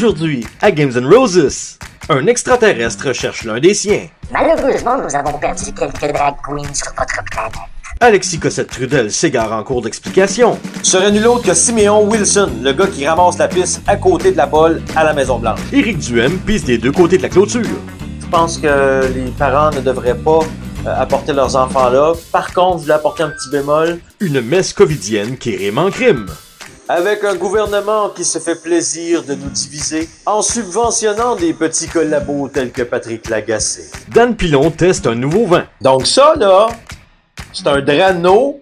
Aujourd'hui, à Games and Roses, un extraterrestre cherche l'un des siens. Malheureusement, nous avons perdu quelques drag queens sur votre planète. Alexis Cossette-Trudel s'égare en cours d'explication. Serait nul autre que Siméon Wilson, le gars qui ramasse la piste à côté de la bolle à la Maison-Blanche. Éric Duhem pisse des deux côtés de la clôture. Je pense que les parents ne devraient pas apporter leurs enfants là. Par contre, je voulais apporter un petit bémol. Une messe covidienne qui rime en crime. Avec un gouvernement qui se fait plaisir de nous diviser en subventionnant des petits collabos tels que Patrick Lagacé. Dan Pilon teste un nouveau vin. Donc ça, là, c'est un Drano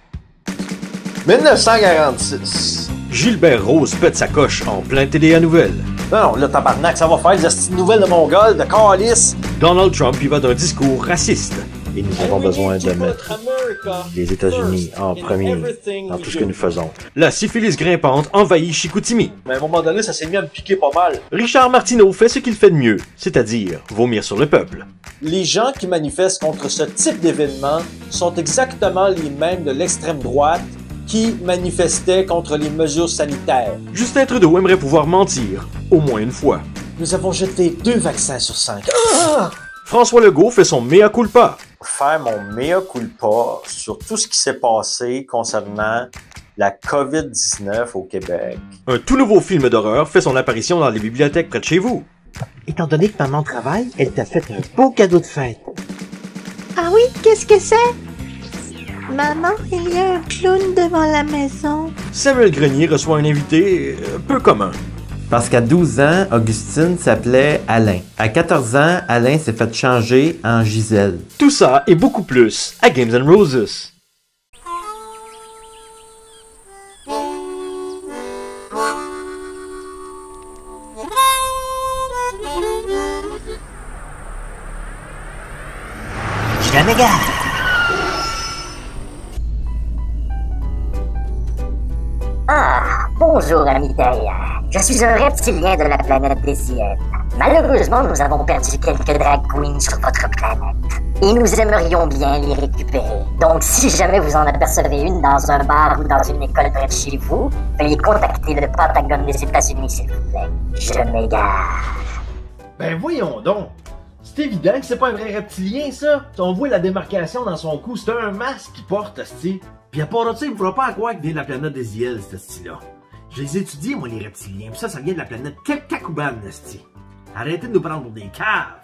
1946. Gilbert Rose pète sa coche en plein TDA Nouvelles. Non, là, tabarnak, ça va faire des petites nouvelles de Mongol, de calice. Donald Trump y va d'un discours raciste. Et nous avons besoin de mettre les États-Unis en premier dans tout ce que nous faisons. La syphilis grimpante envahit Chicoutimi. Mais à un moment donné, ça s'est mis à me piquer pas mal. Richard Martineau fait ce qu'il fait de mieux, c'est-à-dire vomir sur le peuple. Les gens qui manifestent contre ce type d'événement sont exactement les mêmes de l'extrême droite qui manifestaient contre les mesures sanitaires. Justin Trudeau aimerait pouvoir mentir, au moins une fois. Nous avons jeté 2 vaccins sur 5. François Legault fait son mea culpa. Faire mon mea culpa sur tout ce qui s'est passé concernant la COVID-19 au Québec. Un tout nouveau film d'horreur fait son apparition dans les bibliothèques près de chez vous. Étant donné que maman travaille, elle t'a fait un beau cadeau de fête. Ah oui, qu'est-ce que c'est? Maman, il y a un clown devant la maison. Samuel Grenier reçoit un invité peu commun. Parce qu'à 12 ans, Augustine s'appelait Alain. À 14 ans, Alain s'est fait changer en Gisèle. Tout ça et beaucoup plus à Games and Roses. Je la m'égare. Ah, bonjour amis Terre. Je suis un reptilien de la planète des hyènes. Malheureusement, nous avons perdu quelques drag queens sur votre planète. Et nous aimerions bien les récupérer. Donc, si jamais vous en apercevez une dans un bar ou dans une école près de chez vous, veuillez contacter le Pentagone des États-Unis, s'il vous plaît. Je m'égare. Ben voyons donc! C'est évident que c'est pas un vrai reptilien, ça! On voit la démarcation dans son cou, c'est un masque qu'il porte, asti. Puis à part de ça, il me fera pas croire qu'il vient de la planète des IL, cet asti-là. Je les étudie, moi, les reptiliens, pis ça vient de la planète Kekakouban, asti. Arrêtez de nous prendre pour des caves!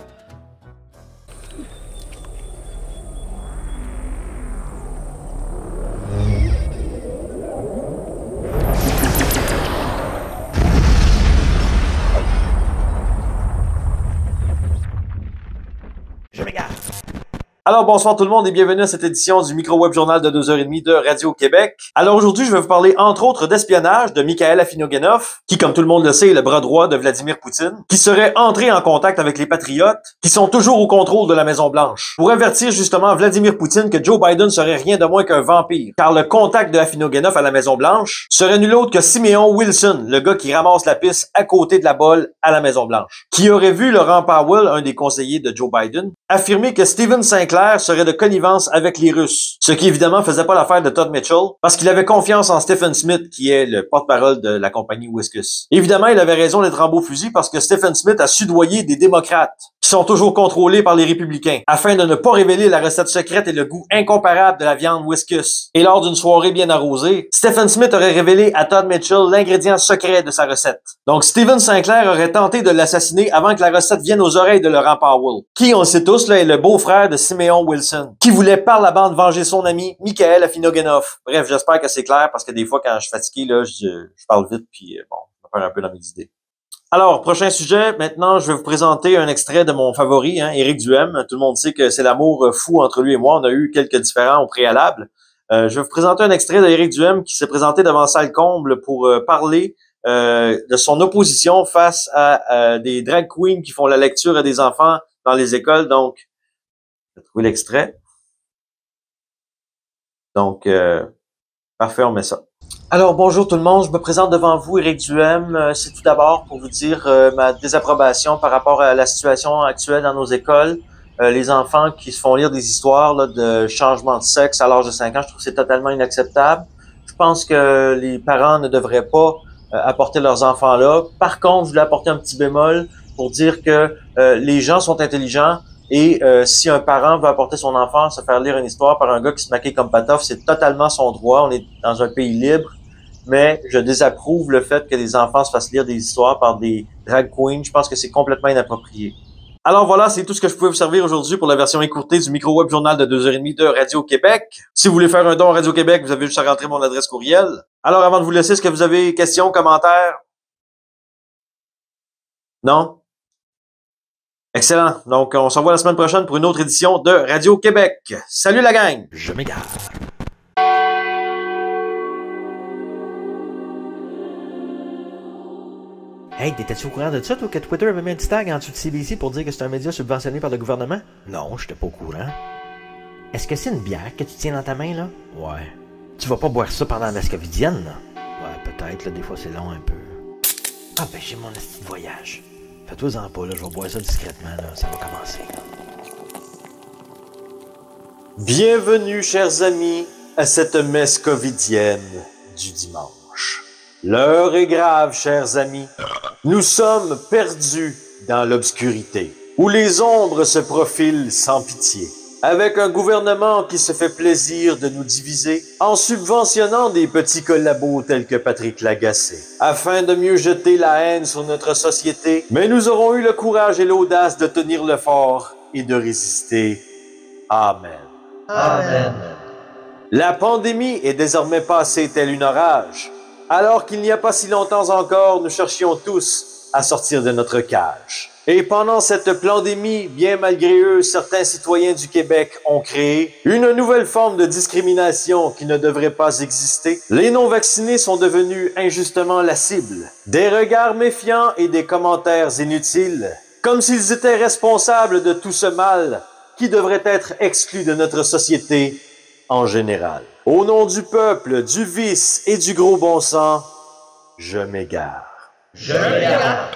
Alors bonsoir tout le monde et bienvenue à cette édition du micro-web journal de 2h30 de Radio-Québec. Alors aujourd'hui, je vais vous parler entre autres d'espionnage de Mikhail Afinogenov, qui comme tout le monde le sait est le bras droit de Vladimir Poutine, qui serait entré en contact avec les patriotes, qui sont toujours au contrôle de la Maison-Blanche, pour avertir justement Vladimir Poutine que Joe Biden serait rien de moins qu'un vampire, car le contact de Afinogenov à la Maison-Blanche serait nul autre que Siméon Wilson, le gars qui ramasse la piste à côté de la bolle à la Maison-Blanche, qui aurait vu Laurent Powell, un des conseillers de Joe Biden, affirmer que Stephen Sinclair serait de connivence avec les Russes. Ce qui évidemment faisait pas l'affaire de Todd Mitchell, parce qu'il avait confiance en Stephen Smith, qui est le porte-parole de la compagnie Whiskas. Évidemment, il avait raison d'être en beau fusil parce que Stephen Smith a soudoyé des démocrates, qui sont toujours contrôlés par les républicains, afin de ne pas révéler la recette secrète et le goût incomparable de la viande Whiskas. Et lors d'une soirée bien arrosée, Stephen Smith aurait révélé à Todd Mitchell l'ingrédient secret de sa recette. Donc Stephen Sinclair aurait tenté de l'assassiner avant que la recette vienne aux oreilles de Laurent Powell, qui, on le sait tous, là, est le beau-frère de Siméon Wilson, qui voulait par la bande venger son ami Mikhail Afinogenov. Bref, j'espère que c'est clair parce que des fois, quand je suis fatigué, là, je parle vite puis bon, je me perds un peu dans mes idées. Alors, prochain sujet. Maintenant, je vais vous présenter un extrait de mon favori, Éric Duhem. Tout le monde sait que c'est l'amour fou entre lui et moi. On a eu quelques différends au préalable. Je vais vous présenter un extrait d'Éric Duhem qui s'est présenté devant Salle Comble pour parler de son opposition face à des drag queens qui font la lecture à des enfants dans les écoles. Donc, je vais trouver l'extrait. Donc, parfait, on met ça. Alors, bonjour tout le monde, je me présente devant vous, Éric Duhem. C'est tout d'abord pour vous dire ma désapprobation par rapport à la situation actuelle dans nos écoles. Les enfants qui se font lire des histoires là, de changement de sexe à l'âge de 5 ans, je trouve que c'est totalement inacceptable. Je pense que les parents ne devraient pas apporter leurs enfants là. Par contre, je voulais apporter un petit bémol pour dire que les gens sont intelligents et si un parent veut apporter son enfant se faire lire une histoire par un gars qui se maquille comme Patof, c'est totalement son droit. On est dans un pays libre, mais je désapprouve le fait que les enfants se fassent lire des histoires par des drag queens. Je pense que c'est complètement inapproprié. Alors voilà, c'est tout ce que je pouvais vous servir aujourd'hui pour la version écourtée du micro-web journal de 2h30 de Radio-Québec. Si vous voulez faire un don à Radio-Québec, vous avez juste à rentrer mon adresse courriel. Alors avant de vous laisser, est-ce que vous avez questions, commentaires? Non? Excellent. Donc, on se revoit la semaine prochaine pour une autre édition de Radio-Québec. Salut la gang! Je m'égare. Hey, t'étais-tu au courant de ça, toi, que Twitter avait mis un petit tag en dessous de CBC pour dire que c'est un média subventionné par le gouvernement? Non, j'étais pas au courant. Est-ce que c'est une bière que tu tiens dans ta main, là? Ouais. Tu vas pas boire ça pendant la scovidienne, là? Ouais, peut-être, là, des fois c'est long un peu. Ah ben, j'ai mon esti de voyage. Fais-toi-en pas, là, je vais boire ça discrètement, là, ça va commencer, là. Bienvenue, chers amis, à cette messe covidienne du dimanche. L'heure est grave, chers amis. Nous sommes perdus dans l'obscurité, où les ombres se profilent sans pitié, avec un gouvernement qui se fait plaisir de nous diviser en subventionnant des petits collabos tels que Patrick Lagacé, afin de mieux jeter la haine sur notre société. Mais nous aurons eu le courage et l'audace de tenir le fort et de résister. Amen. Amen. La pandémie est désormais passée tel une orage, alors qu'il n'y a pas si longtemps encore, nous cherchions tous à sortir de notre cage. Et pendant cette pandémie, bien malgré eux, certains citoyens du Québec ont créé une nouvelle forme de discrimination qui ne devrait pas exister. Les non-vaccinés sont devenus injustement la cible. Des regards méfiants et des commentaires inutiles, comme s'ils étaient responsables de tout ce mal qui devrait être exclu de notre société en général. Au nom du peuple, du vice et du gros bon sens, je m'égare. Je m'égare.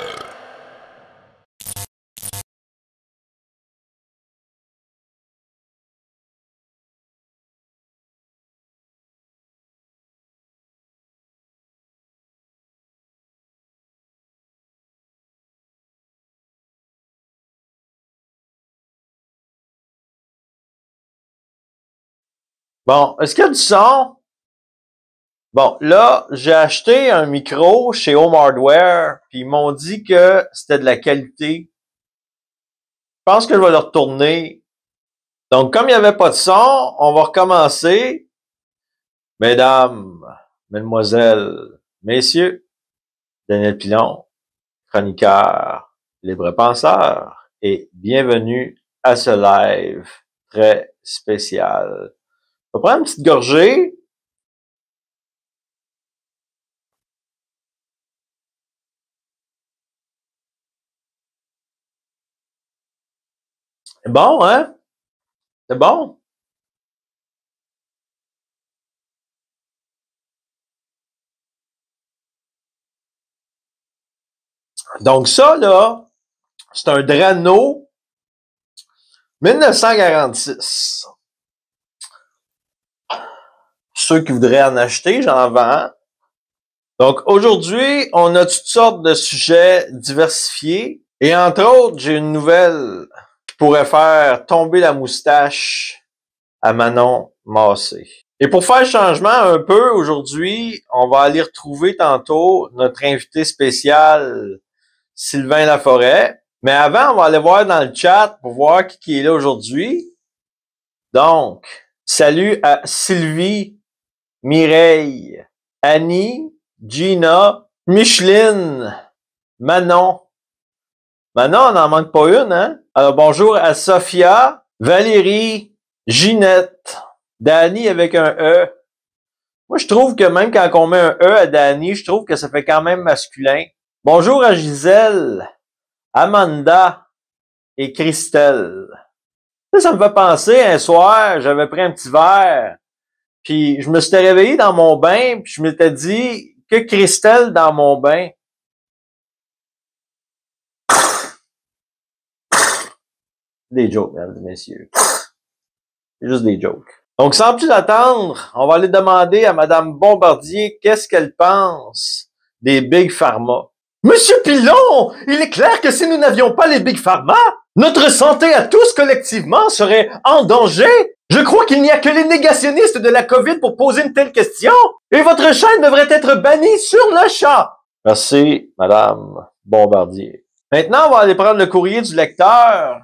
Bon, est-ce qu'il y a du son? Bon, là, j'ai acheté un micro chez Home Hardware, puis ils m'ont dit que c'était de la qualité. Je pense que je vais le retourner. Donc, comme il n'y avait pas de son, on va recommencer. Mesdames, mesdemoiselles, messieurs, Daniel Pilon, chroniqueur, libre penseur, et bienvenue à ce live très spécial. On va prendre une petite gorgée. C'est bon, hein? C'est bon? Donc ça, là, c'est un Drano 1946. Ceux qui voudraient en acheter, j'en vends. Donc aujourd'hui, on a toutes sortes de sujets diversifiés. Et entre autres, j'ai une nouvelle qui pourrait faire tomber la moustache à Manon Massé. Et pour faire changement un peu aujourd'hui, on va aller retrouver tantôt notre invité spécial Sylvain Laforêt. Mais avant, on va aller voir dans le chat pour voir qui est là aujourd'hui. Donc, salut à Sylvie, Mireille, Annie, Gina, Micheline, Manon. Manon, on n'en manque pas une, hein? Alors, bonjour à Sophia, Valérie, Ginette, Dani avec un E. Moi, je trouve que même quand on met un E à Dani, je trouve que ça fait quand même masculin. Bonjour à Gisèle, Amanda et Christelle. Ça me fait penser, un soir, j'avais pris un petit verre, puis je me suis réveillé dans mon bain, puis je m'étais dit que Christelle dans mon bain. Des jokes, mesdames et messieurs. C'est juste des jokes. Donc, sans plus attendre, on va aller demander à Madame Bombardier qu'est-ce qu'elle pense des Big Pharma. Monsieur Pilon, il est clair que si nous n'avions pas les Big Pharma, notre santé à tous collectivement serait en danger. Je crois qu'il n'y a que les négationnistes de la COVID pour poser une telle question. Et votre chaîne devrait être bannie sur le champ. Merci, Madame Bombardier. Maintenant, on va aller prendre le courrier du lecteur.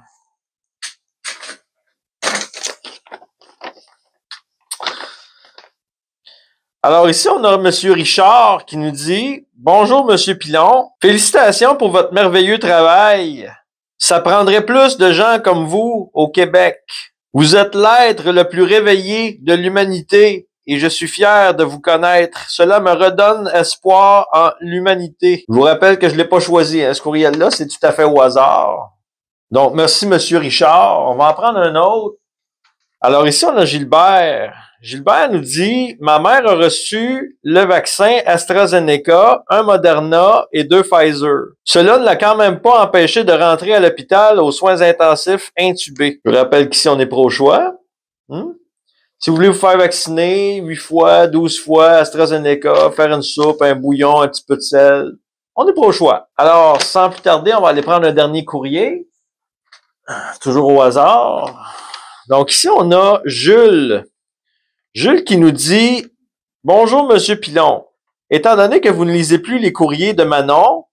Alors ici, on a Monsieur Richard qui nous dit « Bonjour, Monsieur Pilon. Félicitations pour votre merveilleux travail. Ça prendrait plus de gens comme vous au Québec. Vous êtes l'être le plus réveillé de l'humanité et je suis fier de vous connaître. Cela me redonne espoir en l'humanité. » Je vous rappelle que je l'ai pas choisi, hein, ce courriel-là, c'est tout à fait au hasard. Donc, merci, Monsieur Richard. On va en prendre un autre. Alors ici, on a Gilbert. Gilbert nous dit « Ma mère a reçu le vaccin AstraZeneca, un Moderna et 2 Pfizer. Cela ne l'a quand même pas empêché de rentrer à l'hôpital aux soins intensifs intubés. » Je rappelle qu'ici, on est pro-choix. Si vous voulez vous faire vacciner 8 fois, 12 fois AstraZeneca, faire une soupe, un bouillon, un petit peu de sel, on est pro-choix. Alors, sans plus tarder, on va aller prendre un dernier courrier. Toujours au hasard. Donc ici, on a Jules. Jules qui nous dit « Bonjour, Monsieur Pilon. Étant donné que vous ne lisez plus les courriers de Manon,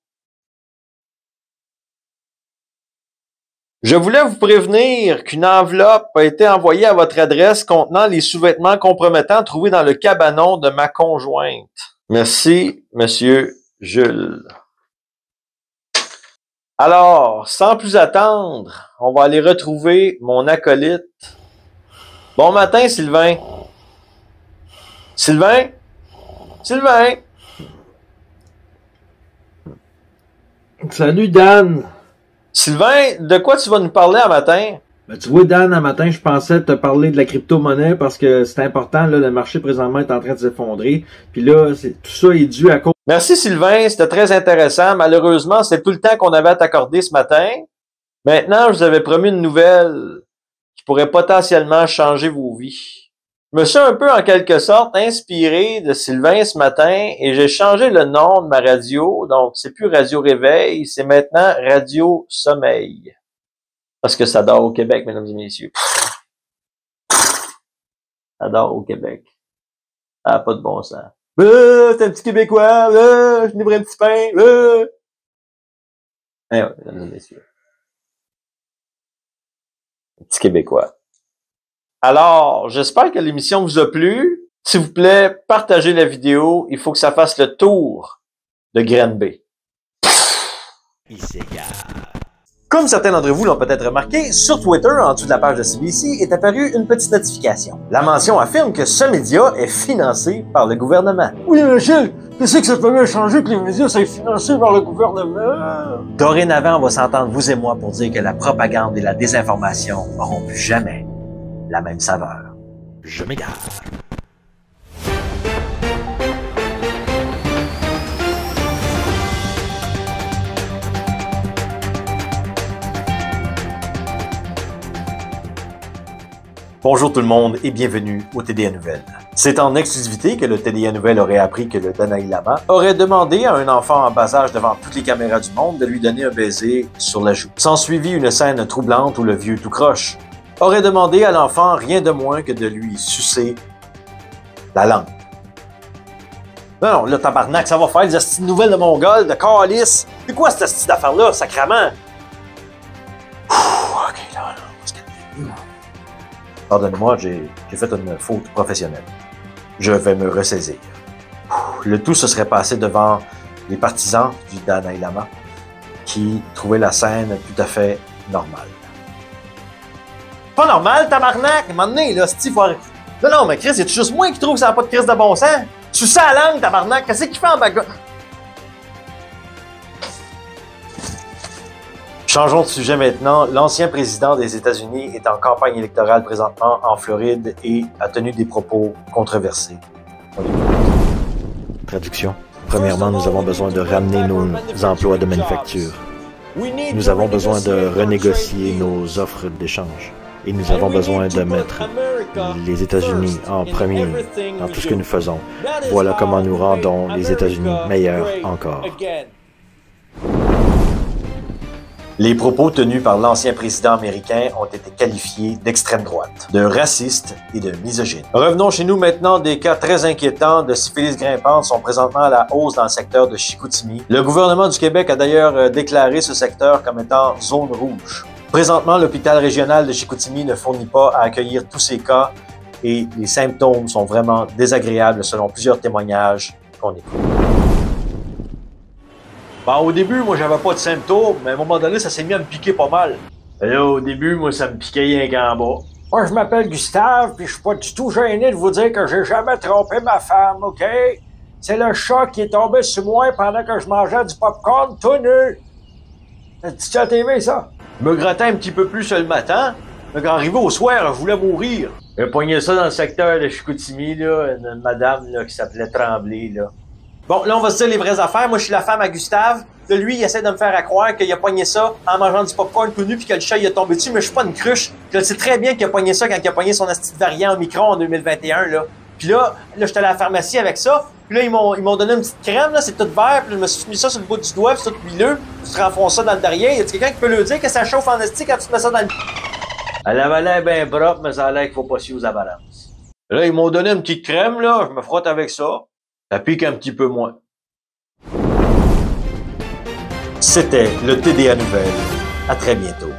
je voulais vous prévenir qu'une enveloppe a été envoyée à votre adresse contenant les sous-vêtements compromettants trouvés dans le cabanon de ma conjointe. Merci, Monsieur Jules. » Alors, sans plus attendre, on va aller retrouver mon acolyte. Bon matin, Sylvain. Sylvain? Sylvain? Salut, Dan. Sylvain, de quoi tu vas nous parler un matin? Ben, tu vois, Dan, un matin, je pensais te parler de la crypto-monnaie parce que c'est important, là, le marché présentement est en train de s'effondrer. Puis là, tout ça est dû à cause... Merci, Sylvain, c'était très intéressant. Malheureusement, c'est tout le temps qu'on avait à t'accorder ce matin. Maintenant, je vous avais promis une nouvelle qui pourrait potentiellement changer vos vies. Je me suis un peu, en quelque sorte, inspiré de Sylvain ce matin et j'ai changé le nom de ma radio. Donc, c'est plus Radio Réveil, c'est maintenant Radio Sommeil. Parce que ça dort au Québec, mesdames et messieurs. Ça dort au Québec. Ça n'a pas de bon sens. C'est un petit Québécois, je livre un petit pain. Eh ouais, mesdames et messieurs. Un petit Québécois. Alors, j'espère que l'émission vous a plu. S'il vous plaît, partagez la vidéo. Il faut que ça fasse le tour de Granby. Il s'égare. Comme certains d'entre vous l'ont peut-être remarqué, sur Twitter, en dessous de la page de CBC, est apparue une petite notification. La mention affirme que ce média est financé par le gouvernement. Oui, Michel, qu'est-ce que ça peut bien changer que les médias soient financés par le gouvernement? Dorénavant, on va s'entendre, vous et moi, pour dire que la propagande et la désinformation n'auront plus jamais la même saveur. Je m'égare. Bonjour tout le monde et bienvenue au TDA Nouvelles. C'est en exclusivité que le TDA Nouvelles aurait appris que le Dalai Lama aurait demandé à un enfant en bas âge devant toutes les caméras du monde de lui donner un baiser sur la joue. S'ensuivit une scène troublante où le vieux tout croche aurait demandé à l'enfant rien de moins que de lui sucer la langue. Non, là, tabarnak, ça va faire des astuces nouvelles de Mongol, de calice. C'est quoi cette astuce d'affaire-là, sacrament? Ok, là, on va se calmer. Pardonnez-moi, j'ai fait une faute professionnelle. Je vais me ressaisir. Le tout se serait passé devant les partisans du Dalai Lama qui trouvaient la scène tout à fait normale. Pas normal, tabarnak! À un moment donné, là, Steve, non, mais Chris, y a juste moi qui trouve que ça n'a pas de crise de bon sens? Tu sais la langue, tabarnak! Qu'est-ce qu'il fait en bagarre? Changeons de sujet maintenant. L'ancien président des États-Unis est en campagne électorale présentement en Floride et a tenu des propos controversés. Traduction. Premièrement, nous avons besoin de ramener nos emplois de manufacture. Nous avons besoin de renégocier nos offres d'échange. Et nous avons besoin de mettre les États-Unis en premier dans tout ce que nous faisons. Voilà comment nous rendons les États-Unis meilleurs encore. Les propos tenus par l'ancien président américain ont été qualifiés d'extrême droite, de raciste et de misogyne. Revenons chez nous maintenant. Des cas très inquiétants de syphilis grimpante sont présentement à la hausse dans le secteur de Chicoutimi. Le gouvernement du Québec a d'ailleurs déclaré ce secteur comme étant zone rouge. Présentement, l'hôpital régional de Chicoutimi ne fournit pas à accueillir tous ces cas et les symptômes sont vraiment désagréables selon plusieurs témoignages qu'on écoute. Bon, au début, moi, j'avais pas de symptômes, mais à un moment donné, ça s'est mis à me piquer pas mal. Et là, au début, moi, ça me piquait rien qu'en bas. Moi, je m'appelle Gustave, puis je suis pas du tout gêné de vous dire que j'ai jamais trompé ma femme, OK? C'est le chat qui est tombé sur moi pendant que je mangeais du popcorn tout nu. C'est-tu à la TV, ça? Je me grattais un petit peu plus le matin, mais quand arrivé au soir, je voulais mourir. J'ai pogné ça dans le secteur de Chicoutimi, là, une madame là, qui s'appelait Tremblay, là. Bon, là, on va se dire les vraies affaires. Moi, je suis la femme à Gustave. Là, lui, il essaie de me faire à croire qu'il a pogné ça en mangeant du popcorn tout nu puis que le chat, il est tombé dessus, mais je suis pas une cruche. Je le sais très bien qu'il a pogné ça quand il a pogné son asti de variant Omicron en 2021, là. Puis là, j'étais à la pharmacie avec ça. Puis là, ils m'ont donné une petite crème, là, c'est tout vert. Puis je me suis mis ça sur le bout du doigt, puis c'est tout huileux. Tu te renfonces ça dans le derrière. Y a quelqu'un qui peut le dire que ça chauffe en esti quand tu te mets ça dans le... Elle avait l'air bien propre, mais ça a l'air qu'il faut pas s'y aux avalanches. Là, ils m'ont donné une petite crème, là. Je me frotte avec ça. Ça pique un petit peu moins. C'était le TDA Nouvelle. À très bientôt.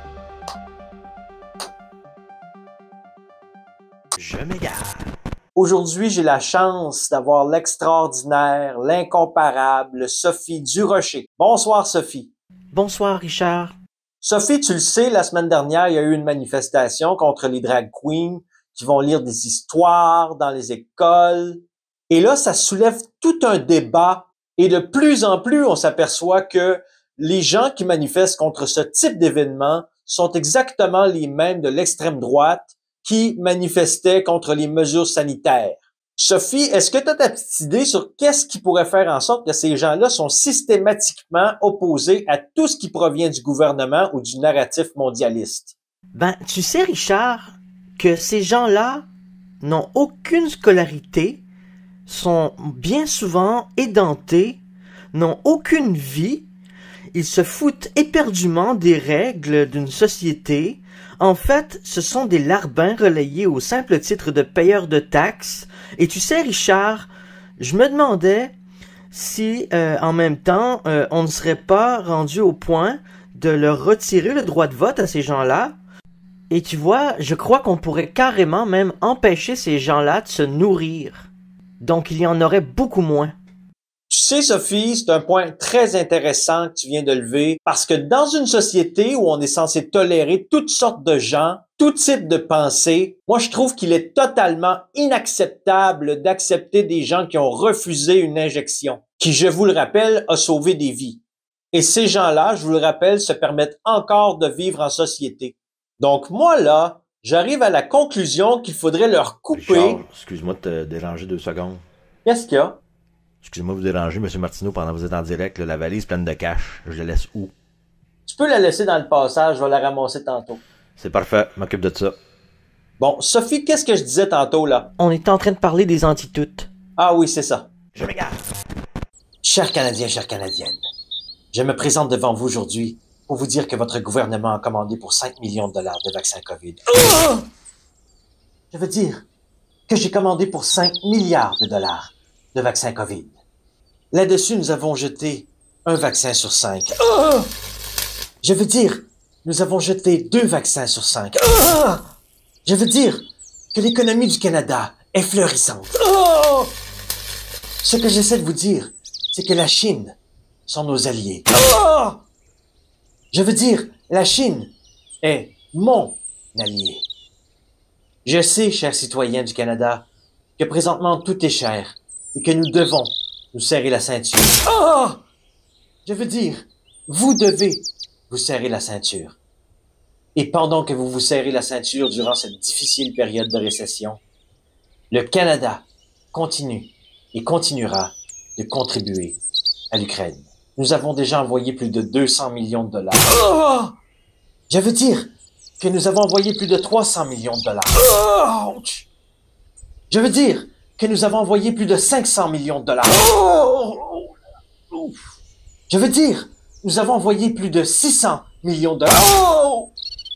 Je m'égare. Aujourd'hui, j'ai la chance d'avoir l'extraordinaire, l'incomparable Sophie Durocher. Bonsoir, Sophie. Bonsoir, Richard. Sophie, tu le sais, la semaine dernière, il y a eu une manifestation contre les drag queens qui vont lire des histoires dans les écoles. Et là, ça soulève tout un débat. Et de plus en plus, on s'aperçoit que les gens qui manifestent contre ce type d'événement sont exactement les mêmes de l'extrême droite qui manifestaient contre les mesures sanitaires. Sophie, est-ce que tu as ta petite idée sur qu'est-ce qui pourrait faire en sorte que ces gens-là sont systématiquement opposés à tout ce qui provient du gouvernement ou du narratif mondialiste? Ben, tu sais, Richard, que ces gens-là n'ont aucune scolarité, sont bien souvent édentés, n'ont aucune vie, ils se foutent éperdument des règles d'une société. En fait, ce sont des larbins relayés au simple titre de payeurs de taxes. Et tu sais, Richard, je me demandais si, en même temps, on ne serait pas rendu au point de leur retirer le droit de vote à ces gens-là. Et tu vois, je crois qu'on pourrait carrément même empêcher ces gens-là de se nourrir. Donc, il y en aurait beaucoup moins. Tu sais, Sophie, c'est un point très intéressant que tu viens de lever, parce que dans une société où on est censé tolérer toutes sortes de gens, tout type de pensée, moi je trouve qu'il est totalement inacceptable d'accepter des gens qui ont refusé une injection, qui, je vous le rappelle, a sauvé des vies. Et ces gens-là, je vous le rappelle, se permettent encore de vivre en société. Donc moi là, j'arrive à la conclusion qu'il faudrait leur couper... Richard, excuse-moi de te déranger 2 secondes. Qu'est-ce qu'il y a? Excusez-moi de vous déranger, M. Martineau, pendant que vous êtes en direct, là, la valise pleine de cash. Je la laisse où? Tu peux la laisser dans le passage, je vais la ramasser tantôt. C'est parfait, je m'occupe de ça. Bon, Sophie, qu'est-ce que je disais tantôt, là? On est en train de parler des antitutes. Ah oui, c'est ça. Je m'égare. Chers Canadiens, chères Canadiennes, je me présente devant vous aujourd'hui pour vous dire que votre gouvernement a commandé pour 5 millions de dollars de vaccins COVID. Oh! Je veux dire que j'ai commandé pour 5 milliards de dollars de vaccins COVID. Là-dessus, nous avons jeté un vaccin sur 5. Oh! Je veux dire, nous avons jeté 2 vaccins sur 5. Oh! Je veux dire que l'économie du Canada est florissante. Oh! Ce que j'essaie de vous dire, c'est que la Chine sont nos alliés. Oh! Je veux dire, la Chine est mon allié. Je sais, chers citoyens du Canada, que présentement tout est cher et que nous devons nous serrer la ceinture. Oh! Je veux dire, vous devez vous serrer la ceinture. Et pendant que vous vous serrez la ceinture durant cette difficile période de récession, le Canada continue et continuera de contribuer à l'Ukraine. Nous avons déjà envoyé plus de 200 millions de dollars. Oh! Je veux dire que nous avons envoyé plus de 300 millions de dollars. Ouch! Je veux dire que nous avons envoyé plus de 500 millions de dollars. Je veux dire, nous avons envoyé plus de 600 millions de dollars.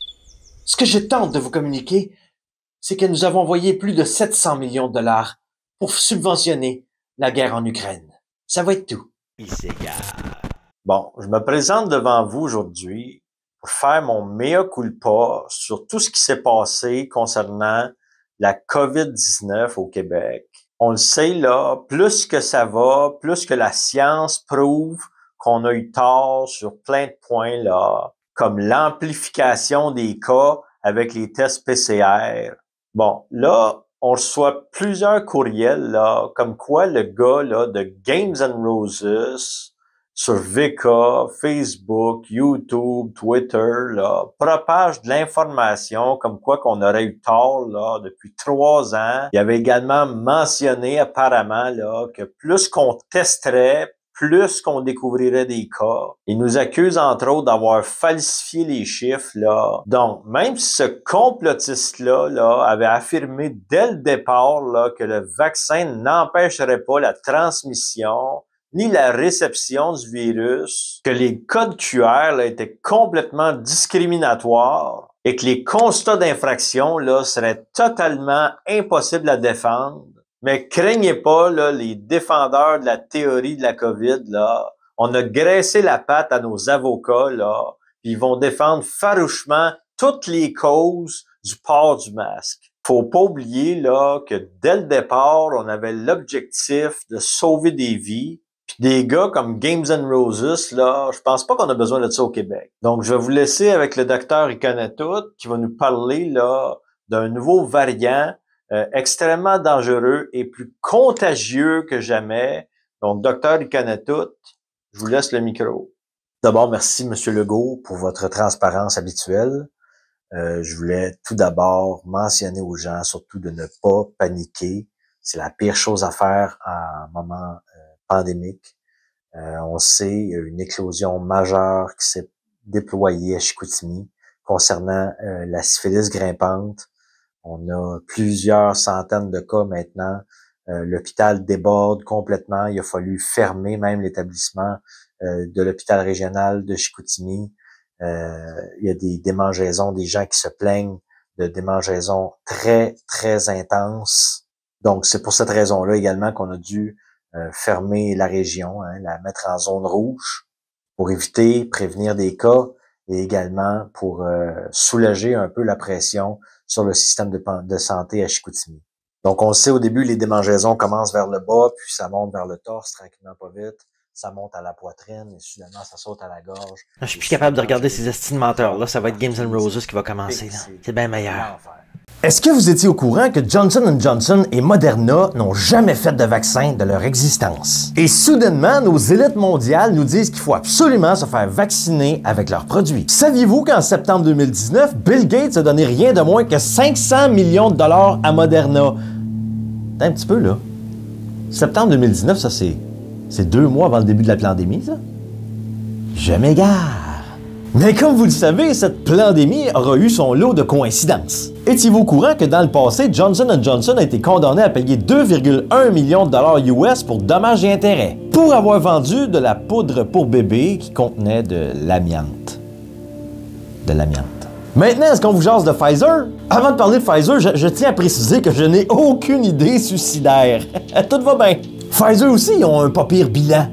Ce que je tente de vous communiquer, c'est que nous avons envoyé plus de 700 millions de dollars pour subventionner la guerre en Ukraine. Ça va être tout. Il s'égare. Bon, je me présente devant vous aujourd'hui pour faire mon mea culpa sur tout ce qui s'est passé concernant la COVID-19 au Québec. On le sait, là, plus que ça va, plus que la science prouve qu'on a eu tort sur plein de points, là, comme l'amplification des cas avec les tests PCR. Bon, là, on reçoit plusieurs courriels, là, comme quoi le gars, là, de Games and Roses, sur VK, Facebook, YouTube, Twitter, là, propage de l'information comme quoi qu'on aurait eu tort, là, depuis 3 ans. Il avait également mentionné, apparemment, là, que plus qu'on testerait, plus qu'on découvrirait des cas. Il nous accuse, entre autres, d'avoir falsifié les chiffres, là. Donc, même si ce complotiste-là, là, avait affirmé dès le départ, là, que le vaccin n'empêcherait pas la transmission, ni la réception du virus, que les codes QR là, étaient complètement discriminatoires et que les constats d'infraction là seraient totalement impossibles à défendre. Mais craignez pas là, les défendeurs de la théorie de la COVID là, on a graissé la patte à nos avocats là, puis ils vont défendre farouchement toutes les causes du port du masque. Faut pas oublier là que dès le départ, on avait l'objectif de sauver des vies. Puis des gars comme Games and Roses, là, je pense pas qu'on a besoin de ça au Québec. Donc, je vais vous laisser avec le docteur Il connaît tout, qui va nous parler là d'un nouveau variant extrêmement dangereux et plus contagieux que jamais. Donc, docteur Il connaît tout, je vous laisse le micro. D'abord, merci, Monsieur Legault, pour votre transparence habituelle. Je voulais tout d'abord mentionner aux gens, surtout de ne pas paniquer. C'est la pire chose à faire en moment pandémique. On sait, il y a une éclosion majeure qui s'est déployée à Chicoutimi concernant la syphilis grimpante. On a plusieurs centaines de cas maintenant. L'hôpital déborde complètement. Il a fallu fermer même l'établissement de l'hôpital régional de Chicoutimi. Il y a des démangeaisons, des gens qui se plaignent de démangeaisons très, très intenses. Donc, c'est pour cette raison-là également qu'on a dû fermer la région, hein, la mettre en zone rouge pour éviter, prévenir des cas et également pour soulager un peu la pression sur le système de santé à Chicoutimi. Donc, on le sait, au début, les démangeaisons commencent vers le bas, puis ça monte vers le torse, tranquillement pas vite. Ça monte à la poitrine et soudainement, ça saute à la gorge. Je suis plus capable de regarder ces estimes menteurs-là. Ça va être Games and Roses qui va commencer. C'est bien meilleur. Est-ce que vous étiez au courant que Johnson & Johnson et Moderna n'ont jamais fait de vaccin de leur existence? Et soudainement, nos élites mondiales nous disent qu'il faut absolument se faire vacciner avec leurs produits. Saviez-vous qu'en septembre 2019, Bill Gates a donné rien de moins que 500 millions de dollars à Moderna? Un petit peu, là. Septembre 2019, ça c'est 2 mois avant le début de la pandémie, ça? Je m'égare. Mais comme vous le savez, cette pandémie aura eu son lot de coïncidences. Étiez-vous au courant que dans le passé, Johnson & Johnson a été condamné à payer 2,1 millions de dollars US pour dommages et intérêts pour avoir vendu de la poudre pour bébé qui contenait de l'amiante. De l'amiante. Maintenant, est-ce qu'on vous jase de Pfizer? Avant de parler de Pfizer, je tiens à préciser que je n'ai aucune idée suicidaire. Tout va bien. Pfizer aussi, ils ont un pas pire bilan.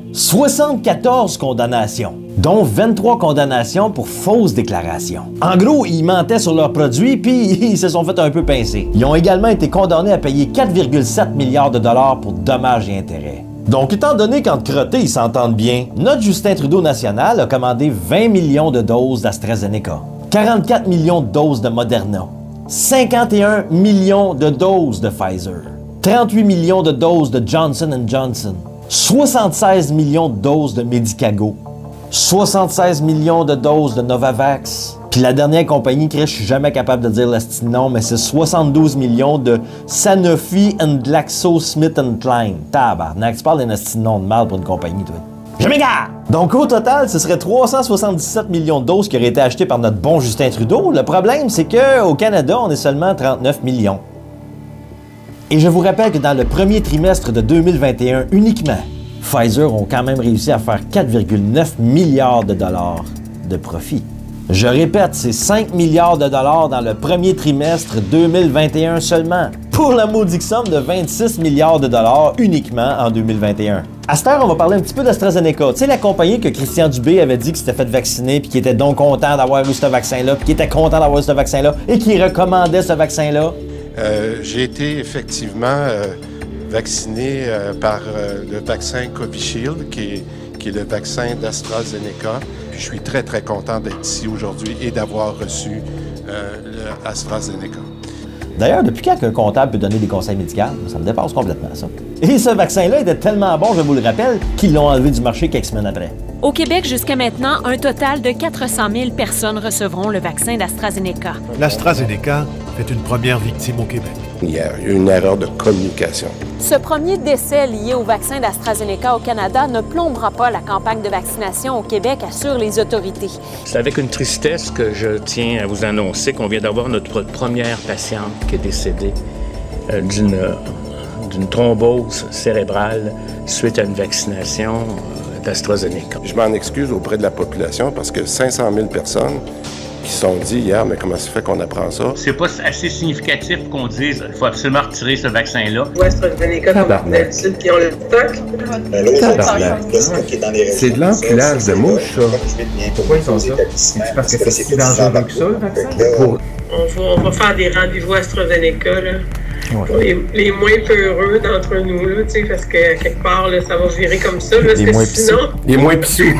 74 condamnations, dont 23 condamnations pour fausses déclarations. En gros, ils mentaient sur leurs produits puis ils se sont fait un peu pincer. Ils ont également été condamnés à payer 4,7 milliards de dollars pour dommages et intérêts. Donc, étant donné qu'entre crottés, ils s'entendent bien, notre Justin Trudeau national a commandé 20 millions de doses d'AstraZeneca, 44 millions de doses de Moderna, 51 millions de doses de Pfizer, 38 millions de doses de Johnson & Johnson, 76 millions de doses de Medicago, 76 millions de doses de Novavax, puis la dernière compagnie que je suis jamais capable de dire le nom, mais c'est 72 millions de Sanofi and GlaxoSmithKline. Tabarnak, tu parles d'un nom de mal pour une compagnie, toi. Je m'égare! Donc au total, ce serait 377 millions de doses qui auraient été achetées par notre bon Justin Trudeau. Le problème, c'est qu'au Canada, on est seulement 39 millions. Et je vous rappelle que dans le premier trimestre de 2021 uniquement, Pfizer ont quand même réussi à faire 4,9 milliards de dollars de profit. Je répète, c'est 5 milliards de dollars dans le premier trimestre 2021 seulement, pour la maudite somme de 26 milliards de dollars uniquement en 2021. À cette heure, on va parler un petit peu d'AstraZeneca. Tu sais, la compagnie que Christian Dubé avait dit qu'il s'était fait vacciner puis qui était donc content d'avoir eu ce vaccin-là, puis qui était content d'avoir eu ce vaccin-là et qui recommandait ce vaccin-là. J'ai été effectivement vacciné par le vaccin Covishield, qui est le vaccin d'AstraZeneca. Puis je suis très, très content d'être ici aujourd'hui et d'avoir reçu le AstraZeneca. D'ailleurs, depuis quand un comptable peut donner des conseils médicaux, ça me dépasse complètement, ça. Et ce vaccin-là était tellement bon, je vous le rappelle, qu'ils l'ont enlevé du marché quelques semaines après. Au Québec, jusqu'à maintenant, un total de 400 000 personnes recevront le vaccin d'AstraZeneca. L'AstraZeneca fait une première victime au Québec. Il y a eu une erreur de communication. Ce premier décès lié au vaccin d'AstraZeneca au Canada ne plombera pas la campagne de vaccination au Québec, assurent les autorités. C'est avec une tristesse que je tiens à vous annoncer qu'on vient d'avoir notre première patiente qui est décédée d'une thrombose cérébrale suite à une vaccination d'AstraZeneca. Je m'en excuse auprès de la population parce que 500 000 personnes qui se sont dit hier, mais comment ça fait qu'on apprend ça? C'est pas assez significatif qu'on dise qu'il faut absolument retirer ce vaccin-là. AstraZeneca, comme d'habitude, qui ont le stock. C'est de l'empilage de mouches, ça. Pourquoi ils font ça? C'est parce que c'est plus dangereux que ça, le vaccin? On va faire des rendez-vous AstraZeneca, là. Ouais. Pour les moins peureux d'entre nous, là, parce que quelque part, là, ça va virer comme ça. Là, les moins sinon... Les moins pissous.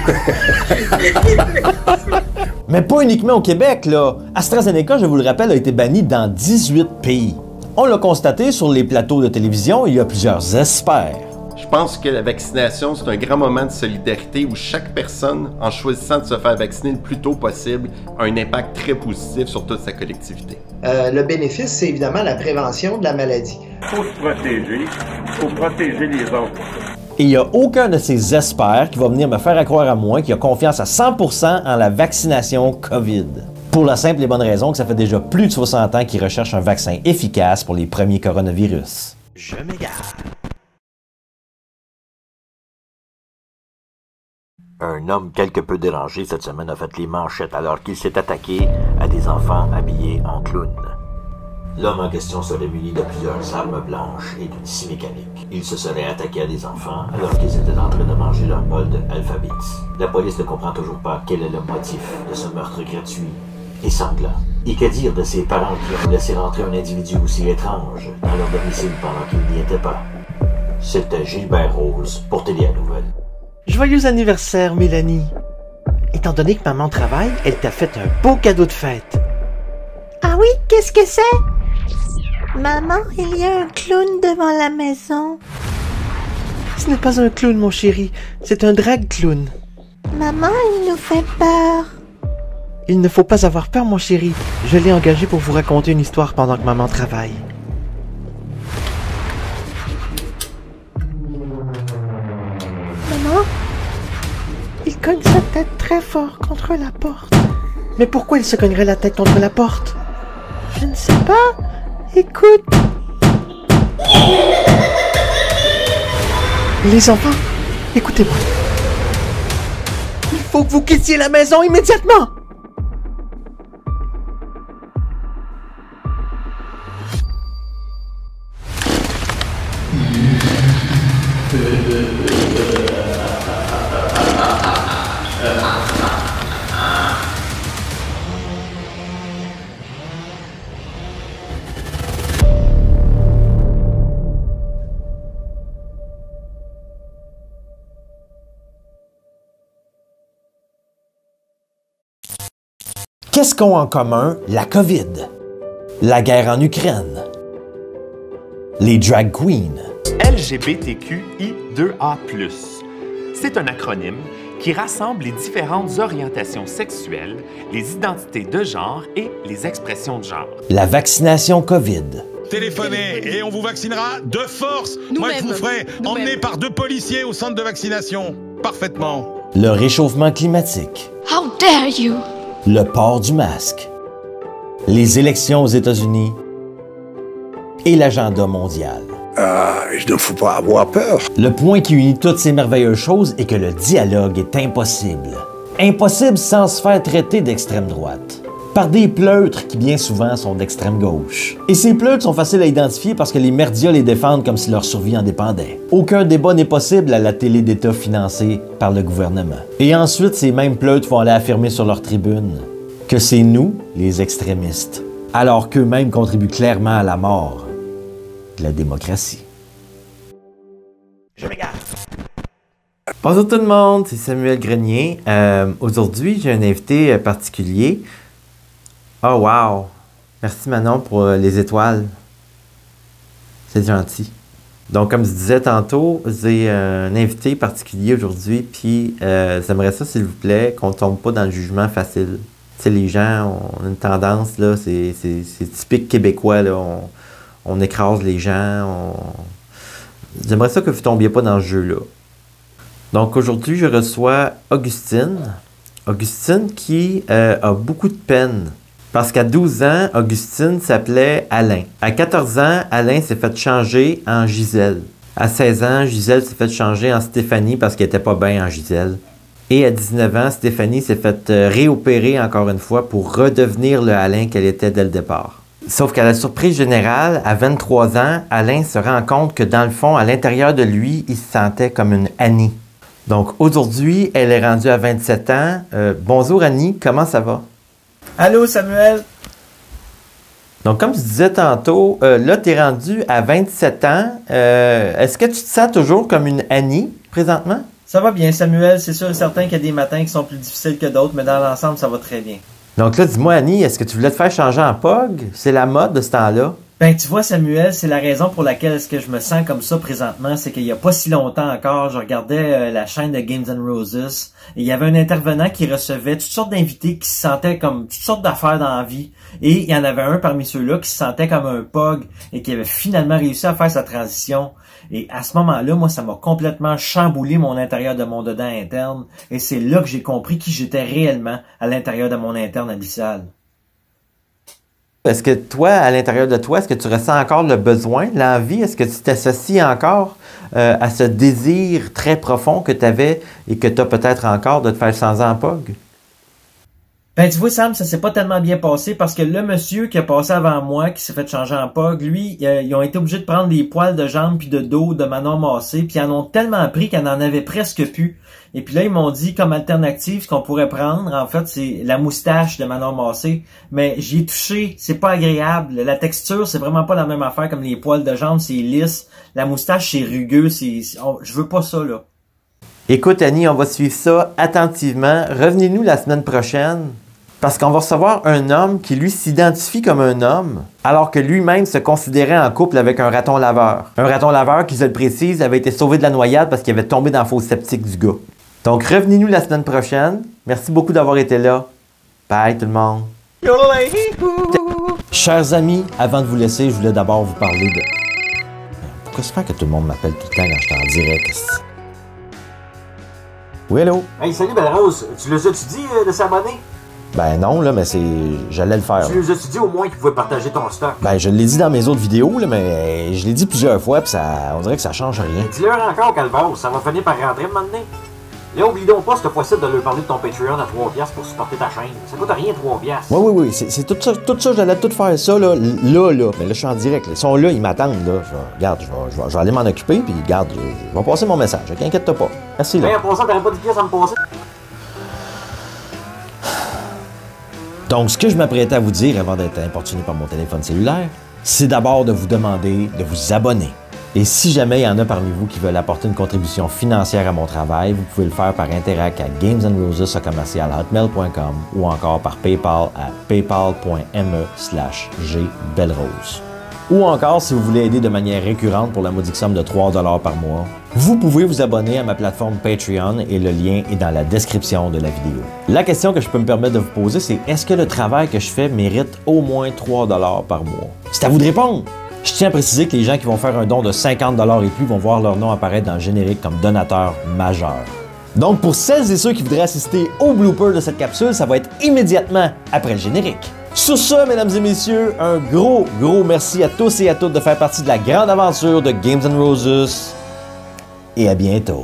Mais pas uniquement au Québec, là. AstraZeneca, je vous le rappelle, a été banni dans 18 pays. On l'a constaté sur les plateaux de télévision, il y a plusieurs experts. Je pense que la vaccination, c'est un grand moment de solidarité où chaque personne, en choisissant de se faire vacciner le plus tôt possible, a un impact très positif sur toute sa collectivité. Le bénéfice, c'est évidemment la prévention de la maladie. Il faut se protéger les autres. Et il n'y a aucun de ces experts qui va venir me faire croire à moi qui a confiance à 100% en la vaccination COVID. Pour la simple et bonne raison que ça fait déjà plus de 60 ans qu'ils recherchent un vaccin efficace pour les premiers coronavirus. Je m'égare. Un homme quelque peu dérangé cette semaine a fait les manchettes alors qu'il s'est attaqué à des enfants habillés en clown. L'homme en question serait muni de plusieurs armes blanches et d'une scie mécanique. Il se serait attaqué à des enfants alors qu'ils étaient en train de manger leur bol de Alphabets. La police ne comprend toujours pas quel est le motif de ce meurtre gratuit et sanglant. Et que dire de ces parents qui ont laissé rentrer un individu aussi étrange dans leur domicile pendant qu'il n'y était pas? C'était Gilbert Rose pour Télé Nouvelle. Joyeux anniversaire, Mélanie. Étant donné que maman travaille, elle t'a fait un beau cadeau de fête. Ah oui, qu'est-ce que c'est? Maman, il y a un clown devant la maison. Ce n'est pas un clown, mon chéri. C'est un drag clown. Maman, il nous fait peur. Il ne faut pas avoir peur, mon chéri. Je l'ai engagé pour vous raconter une histoire pendant que maman travaille. Maman, il cogne sa tête très fort contre la porte. Mais pourquoi il se cognerait la tête contre la porte? Je ne sais pas. Écoute. Les enfants, écoutez-moi. Il faut que vous quittiez la maison immédiatement. Qu'est-ce qu'ont en commun la COVID, la guerre en Ukraine, les drag queens, LGBTQI2A+. C'est un acronyme qui rassemble les différentes orientations sexuelles, les identités de genre et les expressions de genre. La vaccination COVID. Téléphonez et on vous vaccinera de force. Moi, je vous ferai emmener par 2 policiers au centre de vaccination. Parfaitement. Le réchauffement climatique. How dare you? Le port du masque. Les élections aux États-Unis. Et l'agenda mondial. Il ne faut pas avoir peur. Le point qui unit toutes ces merveilleuses choses est que le dialogue est impossible. Impossible sans se faire traiter d'extrême droite. Par des pleutres qui bien souvent sont d'extrême gauche. Et ces pleutres sont faciles à identifier parce que les médias les défendent comme si leur survie en dépendait. Aucun débat n'est possible à la télé d'État financée par le gouvernement. Et ensuite, ces mêmes pleutres vont aller affirmer sur leur tribune que c'est nous, les extrémistes, alors qu'eux-mêmes contribuent clairement à la mort de la démocratie. Je m'égare. Bonjour tout le monde, c'est Samuel Grenier. Aujourd'hui, j'ai un invité particulier. Oh wow! Merci Manon pour les étoiles. C'est gentil. Donc, comme je disais tantôt, j'ai un invité particulier aujourd'hui, puis j'aimerais ça, s'il vous plaît, qu'on tombe pas dans le jugement facile. Tu sais, les gens ont une tendance, là, c'est typique québécois, là, on écrase les gens, J'aimerais ça que vous tombiez pas dans ce jeu-là. Donc, aujourd'hui, je reçois Augustine. Augustine qui a beaucoup de peine. Parce qu'à 12 ans, Augustine s'appelait Alain. À 14 ans, Alain s'est fait changer en Gisèle. À 16 ans, Gisèle s'est fait changer en Stéphanie parce qu'elle était pas bien en Gisèle. Et à 19 ans, Stéphanie s'est fait réopérer encore une fois pour redevenir le Alain qu'elle était dès le départ. Sauf qu'à la surprise générale, à 23 ans, Alain se rend compte que dans le fond, à l'intérieur de lui, il se sentait comme une Annie. Donc aujourd'hui, elle est rendue à 27 ans. Bonjour Annie, comment ça va? Allô Samuel? Donc comme je disais tantôt, là tu es rendu à 27 ans. Est-ce que tu te sens toujours comme une Annie présentement? Ça va bien Samuel, c'est sûr et certain qu'il y a des matins qui sont plus difficiles que d'autres, mais dans l'ensemble ça va très bien. Donc là, dis-moi Annie, est-ce que tu voulais te faire changer en POG? C'est la mode de ce temps-là? Ben tu vois Samuel, c'est la raison pour laquelle est-ce que je me sens comme ça présentement, c'est qu'il y a pas si longtemps encore, je regardais la chaîne de Games and Roses et il y avait un intervenant qui recevait toutes sortes d'invités qui se sentaient comme toutes sortes d'affaires dans la vie et il y en avait un parmi ceux-là qui se sentait comme un POG et qui avait finalement réussi à faire sa transition. Et à ce moment-là, moi, ça m'a complètement chamboulé mon intérieur de mon dedans interne et c'est là que j'ai compris qui j'étais réellement à l'intérieur de mon interne abyssal. Est-ce que toi, à l'intérieur de toi, est-ce que tu ressens encore le besoin, l'envie? Est-ce que tu t'associes encore à ce désir très profond que tu avais et que tu as peut-être encore de te faire changer en POG? Ben tu vois Sam, ça s'est pas tellement bien passé parce que le monsieur qui a passé avant moi, qui s'est fait changer en POG, lui, ils ont été obligés de prendre des poils de jambes puis de dos de Manon Massé, puis ils en ont tellement pris qu'elle en avait presque plus. Et puis là, ils m'ont dit comme alternative, ce qu'on pourrait prendre, en fait, c'est la moustache de Manon Massé. Mais j'y ai touché, c'est pas agréable. La texture, c'est vraiment pas la même affaire comme les poils de jambes, c'est lisse. La moustache, c'est rugueux, je veux pas ça, là. Écoute Annie, on va suivre ça attentivement. Revenez-nous la semaine prochaine. Parce qu'on va recevoir un homme qui, lui, s'identifie comme un homme, alors que lui-même se considérait en couple avec un raton laveur. Un raton laveur qui, je le précise, avait été sauvé de la noyade parce qu'il avait tombé dans la fosse septique du gars. Donc, revenez-nous la semaine prochaine. Merci beaucoup d'avoir été là. Bye tout le monde. Chers amis, avant de vous laisser, je voulais d'abord vous parler de... Pourquoi ça fait que tout le monde m'appelle tout le temps quand je suis en direct? Oui, hello? Hey, salut Belle-Rose. Tu les as-tu dit de s'abonner? Ben non, là, mais c'est... J'allais le faire. Tu nous as-tu dit au moins qu'ils pouvaient partager ton stock? Ben, je l'ai dit dans mes autres vidéos, là, mais je l'ai dit plusieurs fois, puis ça... on dirait que ça change rien. Dis-leur encore, Calvaire, ça va finir par rentrer maintenant. Là, oublie donc pas cette fois-ci de leur parler de ton Patreon à 3$ pour supporter ta chaîne. Ça coûte rien 3$. Oui, c'est tout ça, j'allais tout faire ça, là. Mais là, je suis en direct. Là. Ils sont là, ils m'attendent, là. Regarde, je vais aller m'en occuper, puis regarde, je vais passer mon message, inquiète-toi pas. Merci, là. Hey, en passant, t'aurais pas 10$ à me passer? Donc, ce que je m'apprêtais à vous dire avant d'être importuné par mon téléphone cellulaire, c'est d'abord de vous demander de vous abonner. Et si jamais il y en a parmi vous qui veulent apporter une contribution financière à mon travail, vous pouvez le faire par Interac à gamesandroses@hotmail.com ou encore par PayPal à paypal.me/gbelrose. Ou encore, si vous voulez aider de manière récurrente pour la modique somme de 3$ par mois, vous pouvez vous abonner à ma plateforme Patreon et le lien est dans la description de la vidéo. La question que je peux me permettre de vous poser, c'est est-ce que le travail que je fais mérite au moins 3$ par mois? C'est à vous de répondre! Je tiens à préciser que les gens qui vont faire un don de 50$ et plus vont voir leur nom apparaître dans le générique comme donateur majeur. Donc pour celles et ceux qui voudraient assister au blooper de cette capsule, ça va être immédiatement après le générique. Sur ce, mesdames et messieurs, un gros merci à tous et à toutes de faire partie de la grande aventure de Games & Roses. Et à bientôt.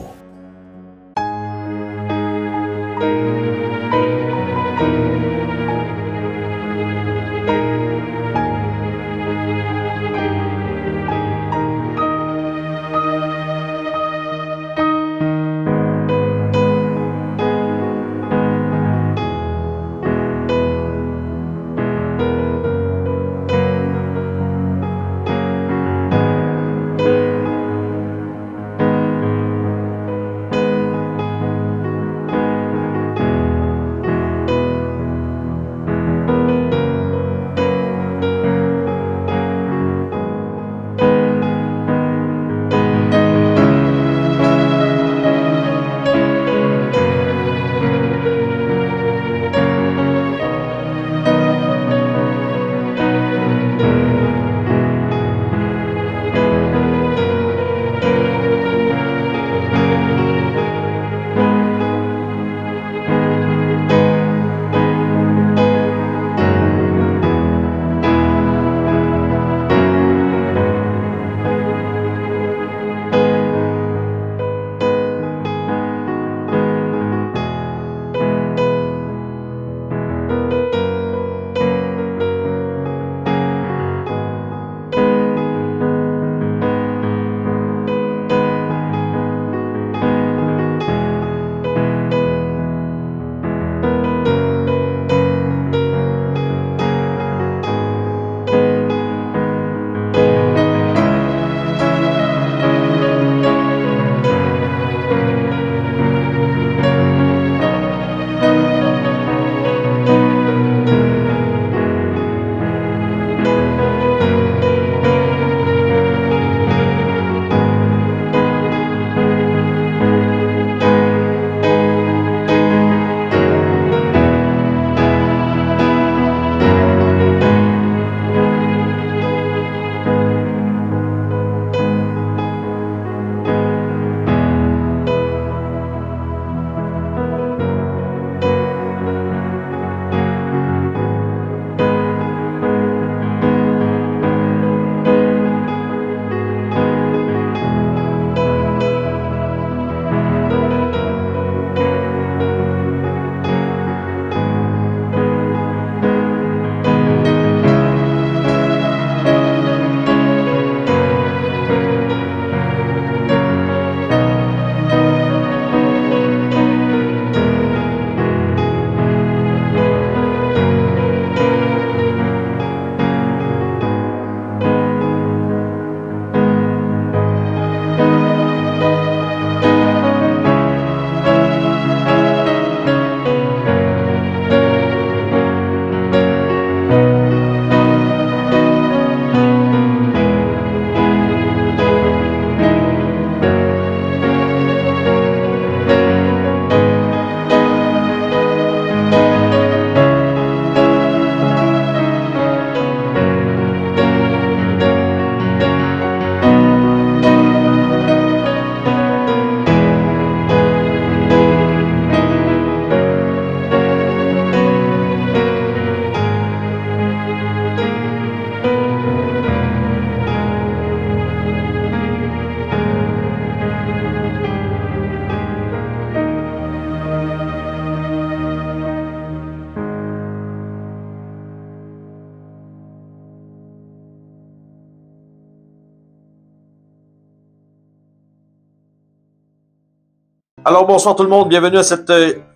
Alors bonsoir tout le monde, bienvenue à cette...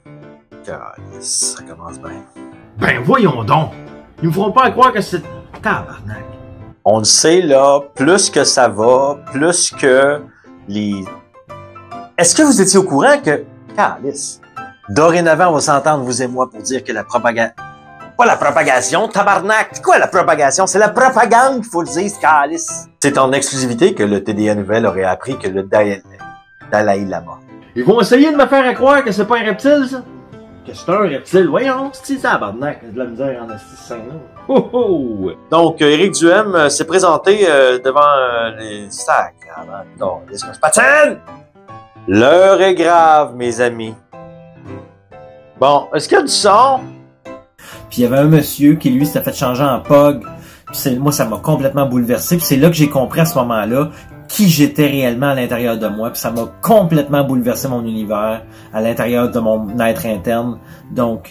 Ça commence bien. Ben voyons donc! Ils me feront pas croire que c'est... Tabarnak! On le sait là, plus que ça va, plus que les... Est-ce que vous étiez au courant que... Calice. Dorénavant, on va s'entendre, vous et moi, pour dire que la propagande... Pas la propagation, tabarnak! C'est quoi la propagation? C'est la propagande qu'il faut le dire, calice! C'est en exclusivité que le TDA Nouvelle aurait appris que le Dalai Lama. Ils vont essayer de me faire croire que c'est pas un reptile, ça? Que c'est un reptile? Voyons, c'est tabarnak, de la misère en assistant là. Oh oh! Donc, Éric Duhem s'est présenté devant les sacs. Non, est-ce que je patine? L'heure est grave, mes amis. Bon, est-ce qu'il y a du son? Puis il y avait un monsieur qui, lui, s'était fait changer en POG. Puis moi, ça m'a complètement bouleversé. Puis c'est là que j'ai compris à ce moment-là qui j'étais réellement à l'intérieur de moi. Puis ça m'a complètement bouleversé mon univers à l'intérieur de mon être interne. Donc...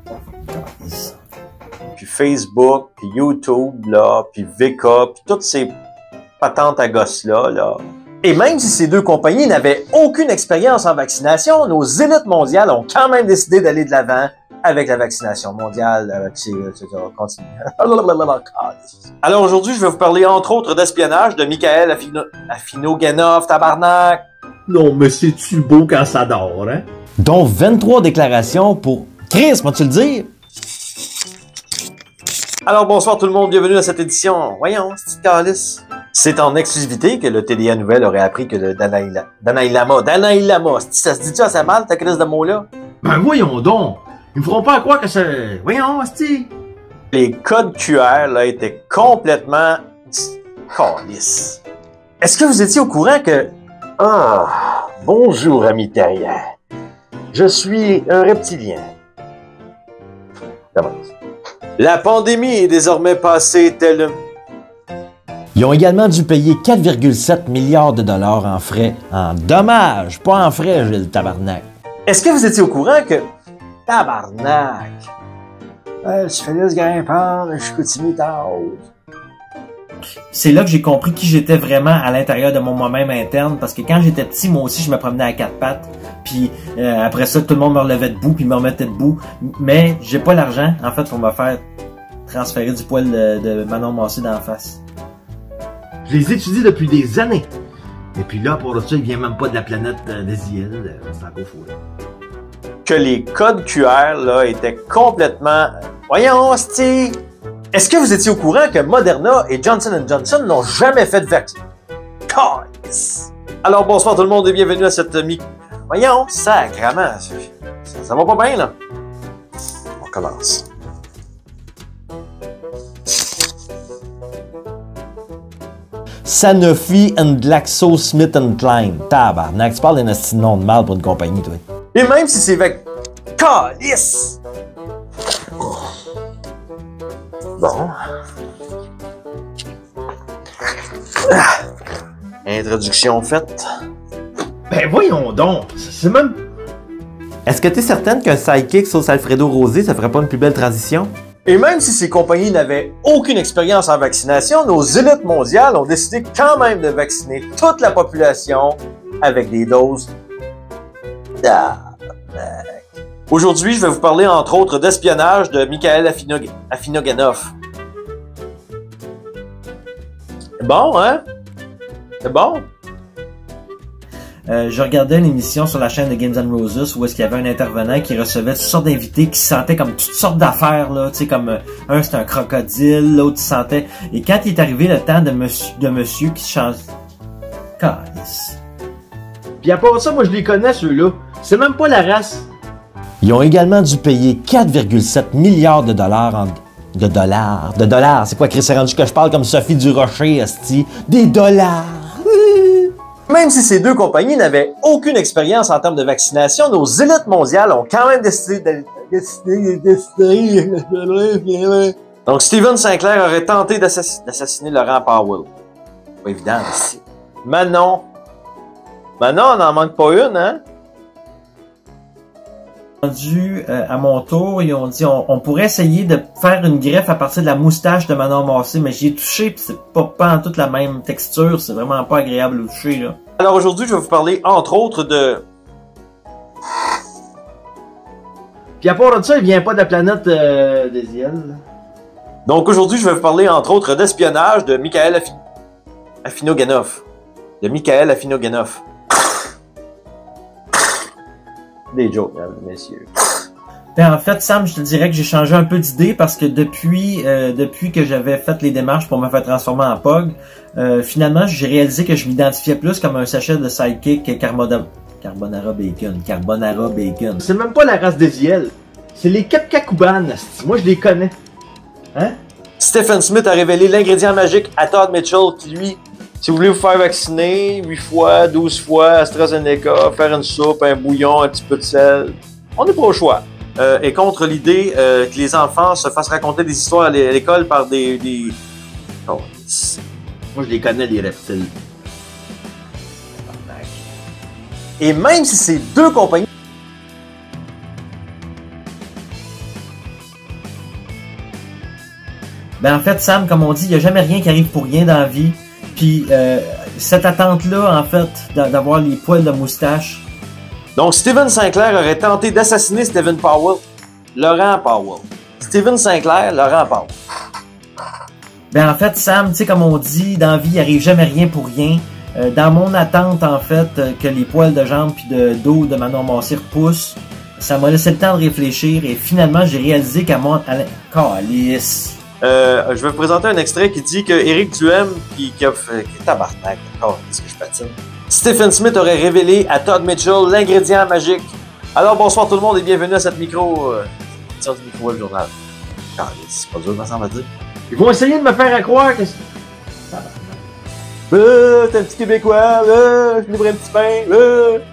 Puis Facebook, puis YouTube, là, puis VK, puis toutes ces patentes à gosses-là, là. Et même si ces deux compagnies n'avaient aucune expérience en vaccination, nos élites mondiales ont quand même décidé d'aller de l'avant avec la vaccination mondiale. Continue. Alors aujourd'hui, je vais vous parler entre autres d'espionnage de Mikhail Afinogenov, tabarnak. Non, mais c'est-tu beau quand ça dort, hein? Dont 23 déclarations pour... Chris, vas-tu le dire? Alors bonsoir tout le monde, bienvenue à cette édition. Voyons, c'est calice. C'est en exclusivité que le TDA Nouvelle aurait appris que le Dalai Lama, ça se dit-tu assez mal, ta crise de mots-là? Ben voyons donc! Ils me feront pas croire que c'est... Voyons, asti! Les codes QR, là, étaient complètement... calice. Est-ce que vous étiez au courant que... Ah, bonjour, ami terrien. Je suis un reptilien. La pandémie est désormais passée telle... Ils ont également dû payer 4,7 milliards de dollars en frais. En dommages, pas en frais, j'ai le tabarnak. Est-ce que vous étiez au courant que... Tabarnak! Le syphilis grimpant, le chicoutimi C'est là que j'ai compris qui j'étais vraiment à l'intérieur de mon moi-même interne, parce que quand j'étais petit, moi aussi, je me promenais à quatre pattes, puis après ça, tout le monde me relevait debout, puis me remettait debout, mais j'ai pas l'argent, en fait, pour me faire transférer du poil de Manon Massé d'en face. Je les étudie depuis des années. Et puis là, pour ça, il vient même pas de la planète des îles. C'est encore fou, là. Que les codes QR, là, étaient complètement... Voyons, hostie! Est-ce que vous étiez au courant que Moderna et Johnson & Johnson n'ont jamais fait de vaccin? Alors, bonsoir tout le monde et bienvenue à cette Voyons, sacrément, ça va pas bien, là. On commence. Sanofi and GlaxoSmithKline. Tabarnak, tu parles d'un esti de nom de mal pour une compagnie, toi. Et même si c'est calice! Bon. Introduction faite. Ben voyons donc, c'est même... Est-ce que t'es certaine qu'un sidekick sauce Alfredo Rosé, ça ferait pas une plus belle transition? Et même si ces compagnies n'avaient aucune expérience en vaccination, nos élites mondiales ont décidé quand même de vacciner toute la population avec des doses. Aujourd'hui, je vais vous parler entre autres d'espionnage de Mikhail Afinogenov. Bon, hein? C'est bon? Je regardais une émission sur la chaîne de Games & Roses où est-ce qu'il y avait un intervenant qui recevait toutes sortes d'invités qui sentaient comme toutes sortes d'affaires, là, tu sais, comme un c'était un crocodile, l'autre il sentait... Et quand il est arrivé le temps de monsieur qui change... Calice. Puis à part ça, moi je les connais ceux-là. C'est même pas la race. Ils ont également dû payer 4,7 milliards de dollars De dollars. C'est quoi, Chris, c'est rendu que je parle comme Sophie Durocher, asti? Des dollars! Même si ces deux compagnies n'avaient aucune expérience en termes de vaccination, nos élites mondiales ont quand même décidé Donc Steven Sinclair aurait tenté d'assassiner Laurent Powell. Pas évident, ici. Manon, on n'en manque pas une, hein? À mon tour, ils ont dit on pourrait essayer de faire une greffe à partir de la moustache de Manon Massé, mais j'y ai touché pis c'est pas en toute la même texture, c'est vraiment pas agréable au toucher, là. Alors aujourd'hui, je vais vous parler entre autres de... Puis à part de ça, il vient pas de la planète des îles. Donc aujourd'hui, je vais vous parler entre autres d'espionnage de Mikhail Afinogenov. Des jokes, hein, messieurs. Ben, en fait, Sam, je te dirais que j'ai changé un peu d'idée parce que depuis que j'avais fait les démarches pour me faire transformer en POG, finalement, j'ai réalisé que je m'identifiais plus comme un sachet de sidekick Carbonara Bacon. C'est même pas la race des IL. C'est les Kapkakuban. Moi, je les connais. Hein? Stephen Smith a révélé l'ingrédient magique à Todd Mitchell qui, lui, Si vous voulez vous faire vacciner 8 fois, 12 fois, AstraZeneca, faire une soupe, un bouillon, un petit peu de sel, on n'est pas au choix. Et contre l'idée que les enfants se fassent raconter des histoires à l'école par des... Oh, moi, je les connais, les reptiles. Et même si c'est deux compagnies... Ben en fait, Sam, comme on dit, il n'y a jamais rien qui arrive pour rien dans la vie. Puis cette attente-là, en fait, d'avoir les poils de moustache. Donc, Steven Sinclair aurait tenté d'assassiner Stephen Powell. Laurent Powell. Steven Sinclair, Laurent Powell. Ben en fait, Sam, tu sais, comme on dit, dans la vie, il n'arrive jamais rien pour rien. Dans mon attente, en fait, que les poils de jambes puis de dos de Manon Massé repoussent, ça m'a laissé le temps de réfléchir et finalement, j'ai réalisé qu'à mon... Calice. Je vais vous présenter un extrait qui dit que Éric Duhem, qui a fait... Tabarnak, qu'est-ce que je patine? Stephen Smith aurait révélé à Todd Mitchell l'ingrédient magique. Alors, bonsoir tout le monde et bienvenue à cette micro... édition du Micro Web Journal. C'est pas dur, ça me dire. Ils vont essayer de me faire croire que... T'es un petit Québécois, je livre un petit pain,